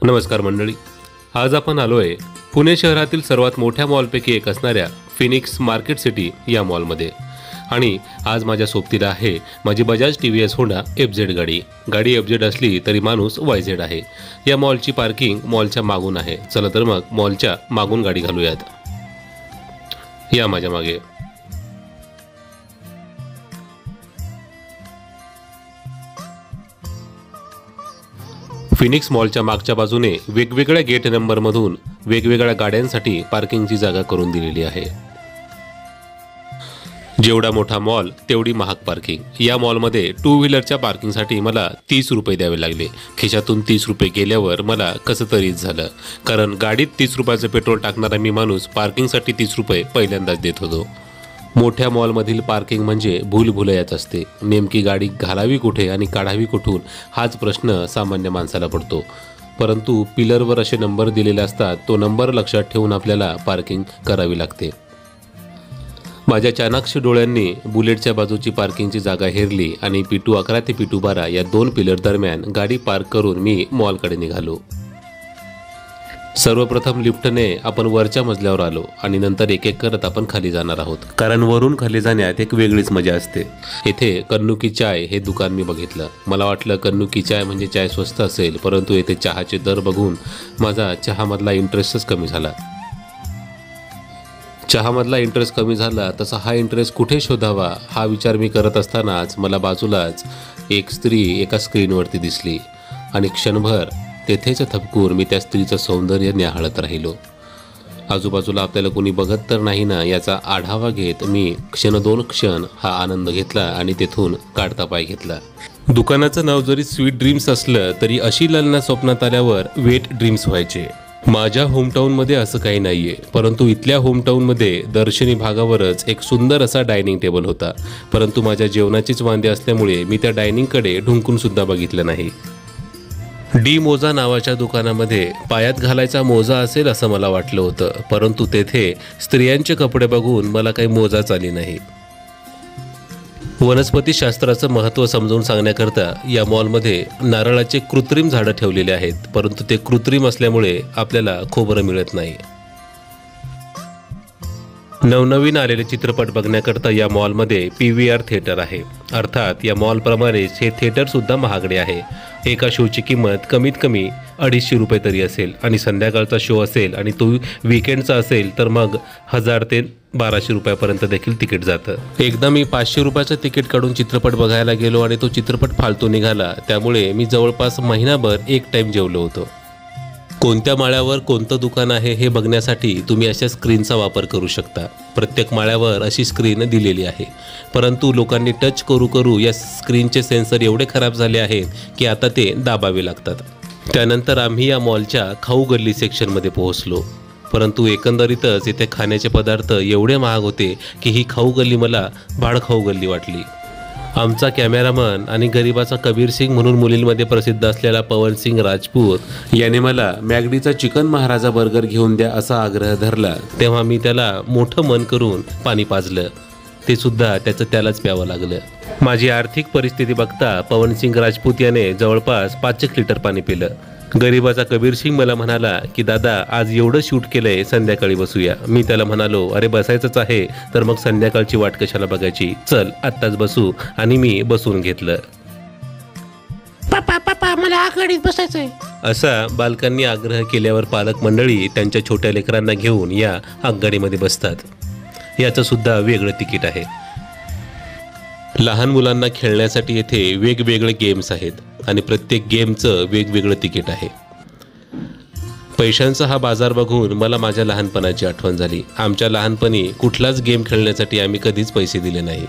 नमस्कार मंडळी, आज आपण आलोय पुणे शहरातील सर्वात मोठ्या मॉलपैकी एक असणाऱ्या फिनिक्स मार्केट सिटी या मॉलमध्ये. आणि आज माझ्या सोबतीला आहे माझी बजाज TVS होंडा FZ गाडी. गाडी FZ असली तरी माणूस YZ आहे. या मॉलची पार्किंग मॉलच्या मागून आहे. चला तर मग मॉलच्या मागून गाडी घालूयात. या माझ्या मागे. फिनिक्स मॉलच्या मागच्या बाजूने वेगवेगळ्या गेट नंबरमधून वेगवेगळ्या गाड्यांसाठी पार्किंगची जागा करून दिलेली आहे. जेवढा मोठा मॉल तेवढी महाग पार्किंग. या मॉलमध्ये 2 व्हीलरच्या पार्किंगसाठी मला 30 रुपये द्यावे लागले. खिशातून 30 रुपये गेल्यावर मला कसं तरीच झालं, कारण गाडीत 30 रुपयाचं पेट्रोल टाकणारा मी माणूस पार्किंगसाठी 30 रुपये पहिल्यांदाच देत होतो. मोठ्या मॉलमधील पार्किंग म्हणजे भूलभुलैयाच असते. नेमकी गाडी घालावी कुठे आणि काढावी कुठून हाच प्रश्न सामान्य माणसाला पडतो. परंतु पिलरवर असे नंबर दिलेले असतात, तो नंबर लक्षात ठेवून आपल्याला पार्किंग करावी लागते. माझ्या चाणाक्ष डोळ्यांनी बुलेटच्या बाजूची पार्किंगची जागा हेरली आणि P211 ते P212 या 2 पिलर दरम्यान गाडी पार्क करून मी मॉलकडे निघालो. सर्वप्रथम लिफ्टने आपण वरच्या मजल्यावर आलो आणि नंतर एक एक करत आपण खाली जाणार आहोत, कारण वरून खाली जाण्यात एक वेगळीच मजा असते. येथे कन्नू की चाय हे दुकान मी बघितलं. मला वाटलं कन्नू की चाय म्हणजे चाय स्वस्त असेल, परंतु येथे चहाचे दर बघून माझा चहामधला इंटरेस्टच कमी झाला. चहामधला इंटरेस्ट कमी झाला तसा हा इंटरेस्ट कुठे शोधावा हा विचार मी करत असतानाच मला बाजूलाच एक स्त्री एका स्क्रीनवरती दिसली आणि क्षणभर तेथेच थबकून मी त्या स्त्रीचं सौंदर्य न्याहाळत राहिलो. आजूबाजूला आपल्याला कोणी बघत तर नाही ना याचा आढावा घेत मी दोन क्षण हा आनंद घेतला आणि तेथून काढता पाय घेतला. दुकानाचं नाव जरी स्वीट ड्रीम्स असलं तरी अशी ललना स्वप्नात आल्यावर वेट ड्रीम्स व्हायचे. माझ्या होमटाऊनमध्ये असं काही नाहीये, परंतु इथल्या होमटाऊनमध्ये दर्शनी भागावरच एक सुंदर असा डायनिंग टेबल होता. परंतु माझ्या जेवणाचीच वांदे असल्यामुळे मी त्या डायनिंगकडे ढुंकून सुद्धा बघितलं नाही. डी मोजा नावाच्या दुकानामध्ये पायात घालायचा मोजा असेल असं मला वाटलं होतं, परंतु तेथे स्त्रियांचे कपडे बघून मला काही मोजाच आली नाही. वनस्पतीशास्त्राचं महत्त्व समजावून सांगण्याकरता या मॉलमध्ये नारळाचे कृत्रिम झाडं ठेवलेले आहेत, परंतु ते कृत्रिम असल्यामुळे आपल्याला खोबरं मिळत नाही. नवनवीन आलेले चित्रपट बघण्याकरता या मॉलमध्ये PVR थिएटर आहे. अर्थात या मॉलप्रमाणेच हे थिएटरसुद्धा महागडे आहे. एका शोची किंमत कमीत कमी 250 रुपये तरी असेल आणि संध्याकाळचा शो असेल आणि तो वीकेंडचा असेल तर मग 1000 ते 1200 रुपयापर्यंत देखील तिकीट जातं. एकदा मी 500 रुपयाचं तिकीट काढून चित्रपट बघायला गेलो आणि तो चित्रपट फालतू निघाला. त्यामुळे मी जवळपास महिनाभर एक टाईम जेवलो होतो. कोणत्या माळ्यावर कोणतं दुकान आहे हे बघण्यासाठी तुम्ही अशा स्क्रीनचा वापर करू शकता. प्रत्येक माळ्यावर अशी स्क्रीन दिलेली आहे, परंतु लोकांनी टच करू करू या स्क्रीनचे सेन्सर एवढे खराब झाले आहेत की आता ते दाबावे लागतात. त्यानंतर आम्ही या मॉलच्या खाऊ गल्ली सेक्शनमध्ये पोहोचलो, परंतु एकंदरीतच इथे खाण्याचे पदार्थ एवढे महाग होते की ही खाऊ गल्ली मला भाडखाऊ गल्ली वाटली. आमचा कॅमेरामन आणि गरिबाचा कबीर सिंग म्हणून मुलींमध्ये प्रसिद्ध असलेला पवन सिंग राजपूत याने मला मॅगडीचा चिकन महाराजा बर्गर घेऊन द्या असा आग्रह धरला. तेव्हा मी त्याला मोठं मन करून पाणी पाजलं. ते सुद्धा त्याचं त्यालाच प्यावं लागलं. माझी आर्थिक परिस्थिती बघता पवन सिंग राजपूत याने जवळपास 5 लिटर पाणी पिलं. गरिबाचा कबीर सिंग मला म्हणाला की दादा आज एवढं शूट केलंय, संध्याकाळी बसूया. मी त्याला म्हणालो अरे बसायचंच आहे तर मग संध्याकाळची वाट कशाला बघायची, चल आत्ताच बसू. आणि मी बसून घेतलं. पापा मला आघाडीत बसायचंय असा बालकांनी आग्रह केल्यावर पालक मंडळी त्यांच्या छोट्या लेकरांना घेऊन या आगगाडीमध्ये बसतात. याचं सुद्धा वेगळं तिकीट आहे. लहान मुलांना खेळण्यासाठी येथे वेगवेगळे गेम्स आहेत आणि प्रत्येक गेमचं वेगवेगळं तिकीट आहे. पैशांचा हा बाजार बघून मला माझ्या लहानपणाची आठवण झाली. आमच्या लहानपणी कुठलाच गेम खेळण्यासाठी आम्ही कधीच पैसे दिले नाही.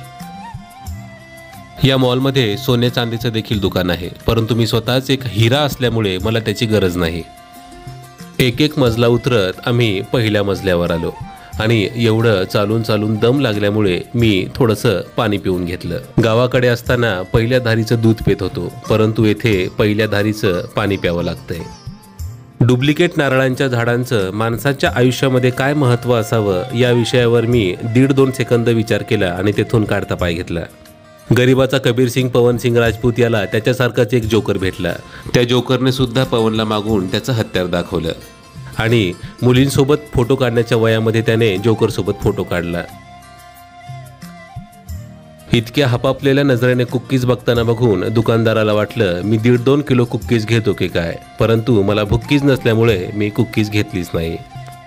या मॉलमध्ये सोने चांदीचं देखील दुकान आहे, परंतु मी स्वतःच एक हिरा असल्यामुळे मला त्याची गरज नाही. एक एक मजला उतरत आम्ही पहिल्या मजल्यावर आलो आणि एवढं चालून चालून दम लागल्यामुळे मी थोडंसं पाणी पिऊन घेतलं. गावाकडे असताना पहिल्या धारीचं दूध पित होतो, परंतु येथे पहिल्या धारीचं पाणी प्यावं लागतंय. डुप्लिकेट नारळांच्या झाडांचं माणसाच्या आयुष्यामध्ये काय महत्त्व असावं या विषयावर मी 1.5-2 सेकंद विचार केला आणि तेथून काढता पाय घेतला. गरिबाचा कबीर सिंग पवन सिंग राजपूत याला त्याच्यासारखाच एक जोकर भेटला. त्या जोकरने सुद्धा पवनला मागून त्याचं हत्यार दाखवलं आणि मुलींसोबत फोटो काढण्याच्या वयामध्ये त्याने जोकरसोबत फोटो काढला. इतक्या हपापलेल्या नजरेने कुक्कीज बघताना बघून दुकानदाराला वाटलं मी 1.5-2 किलो कुक्कीज घेतो की काय, परंतु मला भुक्कीज नसल्यामुळे मी कुक्कीज घेतलीच नाही.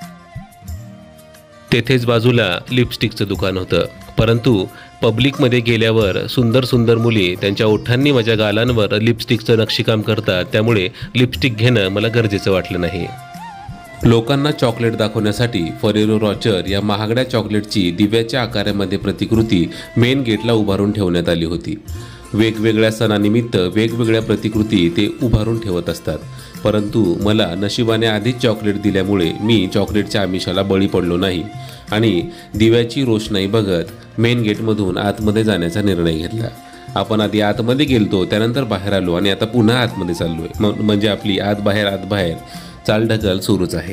तेथेच बाजूला लिपस्टिकचं दुकान होतं, परंतु पब्लिकमध्ये गेल्यावर सुंदर सुंदर मुली त्यांच्या ओठांनी माझ्या गालांवर लिपस्टिकचं नक्षीकाम करतात, त्यामुळे लिपस्टिक घेणं मला गरजेचं वाटलं नाही. लोकांना चॉकलेट दाखवण्यासाठी फरेरो रॉचर या महागड्या चॉकलेटची दिव्याच्या आकारामध्ये प्रतिकृती मेन गेटला उभारून ठेवण्यात आली होती. वेगवेगळ्या सणानिमित्त वेगवेगळ्या प्रतिकृती ते उभारून ठेवत असतात, परंतु मला नशिबाने आधीच चॉकलेट दिल्यामुळे मी चॉकलेटच्या आमिषाला बळी पडलो नाही आणि दिव्याची रोषणाई बघत मेन गेटमधून आतमध्ये जाण्याचा निर्णय घेतला. आपण आधी आतमध्ये गेलतो, त्यानंतर बाहेर आलो आणि आता पुन्हा आतमध्ये चाललोय. म्हणजे आपली आत बाहेर चालढकल सुरूच आहे.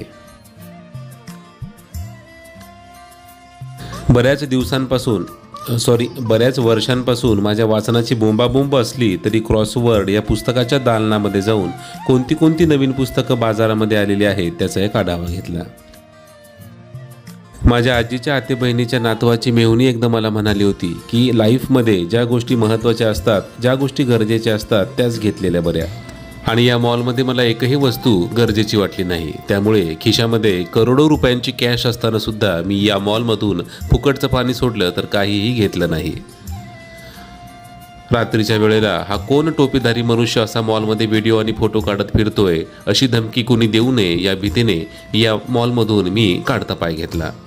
बऱ्याच वर्षांपासून माझ्या वाचनाची बोंबाबोंब असली तरी क्रॉसवर्ड या पुस्तकाच्या दालनामध्ये जाऊन कोणती नवीन पुस्तकं बाजारामध्ये आलेली आहेत त्याचा एक आढावा घेतला. माझ्या आजीच्या आते बहिणीच्या नातवाची मेहुणी एकदा मला म्हणाली होती की लाईफमध्ये ज्या गोष्टी महत्त्वाच्या असतात, ज्या गोष्टी गरजेच्या असतात त्याच घेतलेल्या बऱ्या. आणि या मॉलमध्ये मला एकही वस्तू गरजेची वाटली नाही, त्यामुळे खिशामध्ये करोडो रुपयांची कॅश असताना सुद्धा मी या मॉलमधून फुकटचं पाणी सोडलं तर काहीही घेतलं नाही. रात्रीच्या वेळेला हा कोण टोपीधारी मनुष्य असा मॉलमध्ये व्हिडिओ आणि फोटो काढत फिरतोय अशी धमकी कुणी देऊ नये या भीतीने या मॉलमधून मी काढता पाय घेतला.